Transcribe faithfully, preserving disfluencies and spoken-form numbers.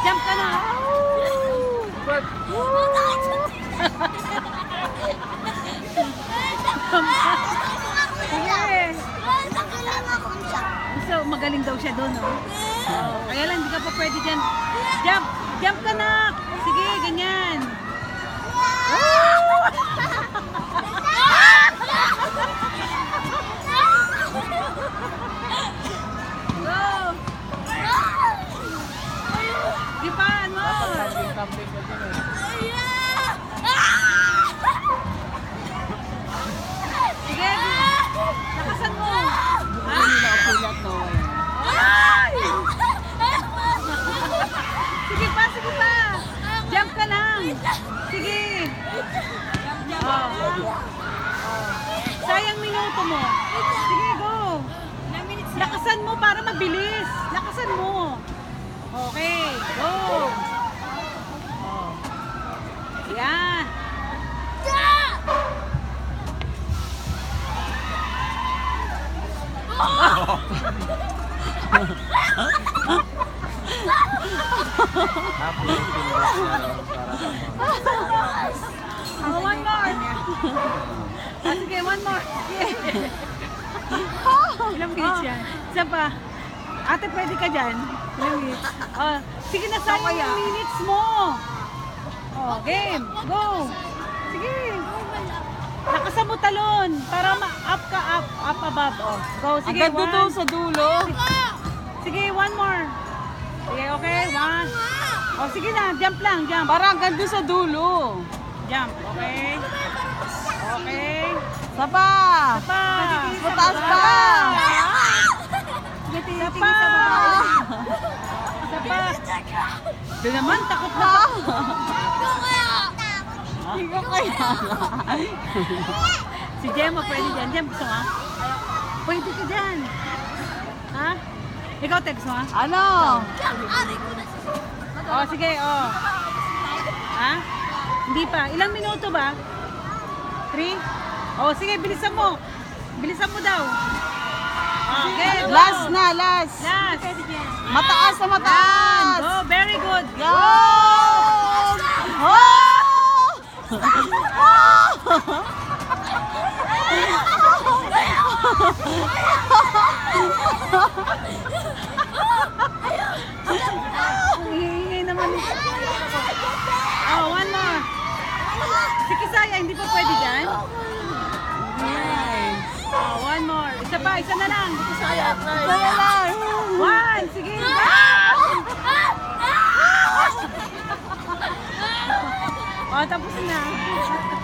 Jump ka na. But, Sige. So, magaling daw siya doon, oh. Oh, kaya lang, hindi ka pa pwede dyan. Jump! Jump ka na! Sige, ganyan. Go! Di pa, ano? camping ka din eh. Sige, lakasan mo. Hindi na ako pilat no. Sige pa, sige pa. Jump ka lang. Sige. Oh. Sayang minuto mo. Sige, go. Lakasan mo para mabilis. Lakasan mo. Okay, go. Oh. Yan. Hapo yung pilas na lang para Oh, one more. Ah, sige, one more. Yeah. Ilang minutes yan? Isa pa. Ate, pwede ka dyan. Ilang minutes? Oh, sige na, sayang yung minutes mo. Oh, game. Go. Sige. Lakasan mo talon para ma-up ka, up, up above. Oh, go. Sige, agad one. dito sa dulo. Sige, one more. Sige, okay, one. Oh, sige na, jump lang, jump. Para agad doon sa dulo. Jump, okay. Okay. Sapa. Sapa. Mataas pa. Sapa. Sapa. Doon naman, takot na. Hindi ko kaya. Si Gemma, pwede dyan. Jump, gusto nga? Pwede ka dyan. Ha? Ikaw, Ted, gusto nga? Ano? Oh, sige, oh. Ha? Hindi pa. Ilang minuto ba? Three? Oh, sige, bilisan mo. Bilisan mo daw. Okay, go. Last na, last. Last. Mataas na mataas. Go, very good. Yan! Oh! Ang hihingi naman. Oh, one more. Si Kisaya, hindi pa pwede dyan? Yes. Oh, one more. Isa pa, isa na lang. Kaya lang. One, sige. Oh, tapos na.